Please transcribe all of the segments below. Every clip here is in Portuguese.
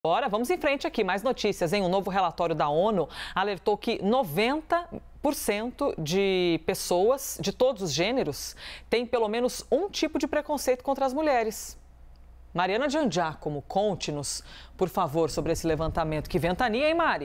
Agora, vamos em frente aqui, mais notícias, hein? Um novo relatório da ONU alertou que 90% de pessoas de todos os gêneros têm pelo menos um tipo de preconceito contra as mulheres. Mariana Giangiacomo, conte-nos, por favor, sobre esse levantamento. Que ventania, hein, Mari?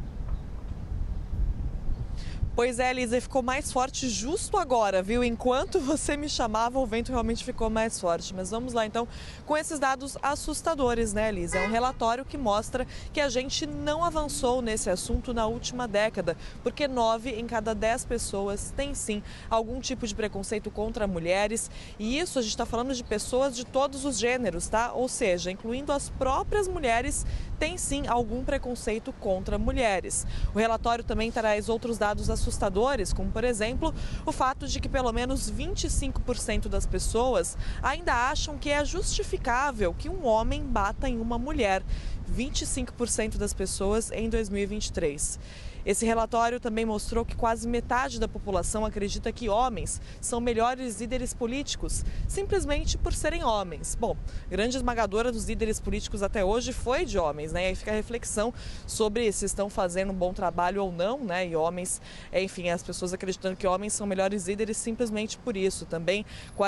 Pois é, Elisa, ficou mais forte justo agora, viu? Enquanto você me chamava, o vento realmente ficou mais forte. Mas vamos lá, então, com esses dados assustadores, né, Elisa? É um relatório que mostra que a gente não avançou nesse assunto na última década, porque 9 em cada 10 pessoas têm, sim, algum tipo de preconceito contra mulheres. E isso a gente está falando de pessoas de todos os gêneros, tá? Ou seja, incluindo as próprias mulheres, tem, sim, algum preconceito contra mulheres. O relatório também traz outros dados assustadores, como, por exemplo, o fato de que pelo menos 25% das pessoas ainda acham que é justificável que um homem bata em uma mulher. 25% das pessoas em 2023. Esse relatório também mostrou que quase metade da população acredita que homens são melhores líderes políticos, simplesmente por serem homens. Bom, grande esmagadora dos líderes políticos até hoje foi de homens, né? E aí fica a reflexão sobre se estão fazendo um bom trabalho ou não, né? E homens, enfim, as pessoas acreditando que homens são melhores líderes simplesmente por isso. Também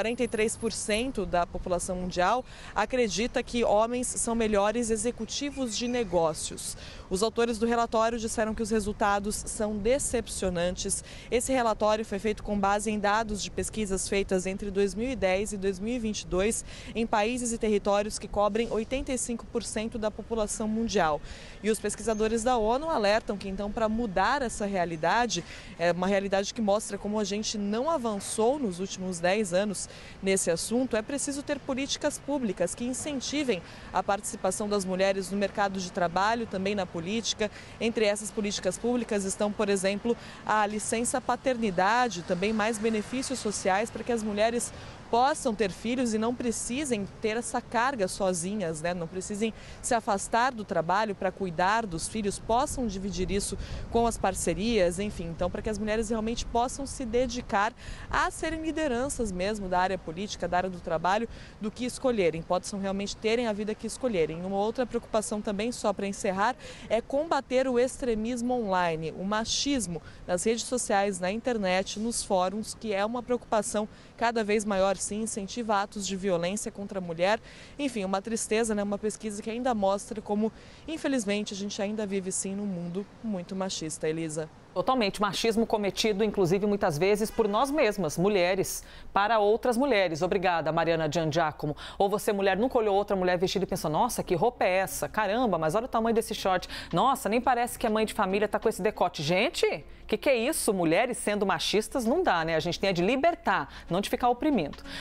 43% da população mundial acredita que homens são melhores executivos de negócios. Os autores do relatório disseram que os resultados são decepcionantes. Esse relatório foi feito com base em dados de pesquisas feitas entre 2010 e 2022 em países e territórios que cobrem 85% da população mundial. E os pesquisadores da ONU alertam que, então, para mudar essa realidade, é uma realidade que mostra como a gente não avançou nos últimos 10 anos nesse assunto, é preciso ter políticas públicas que incentivem a participação das mulheres no mercado de trabalho, também na política. Entre essas políticas públicas estão, por exemplo, a licença paternidade, também mais benefícios sociais para que as mulheres possam ter filhos e não precisem ter essa carga sozinhas, né? Não precisem se afastar do trabalho para cuidar dos filhos, possam dividir isso com as parcerias, enfim, então para que as mulheres realmente possam se dedicar a serem lideranças mesmo da área política, da área do trabalho, do que escolherem, possam realmente terem a vida que escolherem. Uma outra preocupação também, só para encerrar, é combater o extremismo online, o machismo nas redes sociais, na internet, nos fóruns, que é uma preocupação cada vez maior, sim, incentiva atos de violência contra a mulher. Enfim, uma tristeza, né? Uma pesquisa que ainda mostra como, infelizmente, a gente ainda vive, sim, num mundo muito machista, Elisa. Totalmente, machismo cometido, inclusive, muitas vezes por nós mesmas, mulheres, para outras mulheres. Obrigada, Mariana Giangiacomo. Ou você, mulher, nunca olhou outra mulher vestida e pensou, nossa, que roupa é essa? Caramba, mas olha o tamanho desse short. Nossa, nem parece que a mãe de família está com esse decote. Gente, que é isso? Mulheres sendo machistas não dá, né? A gente tem de libertar, não de ficar oprimindo.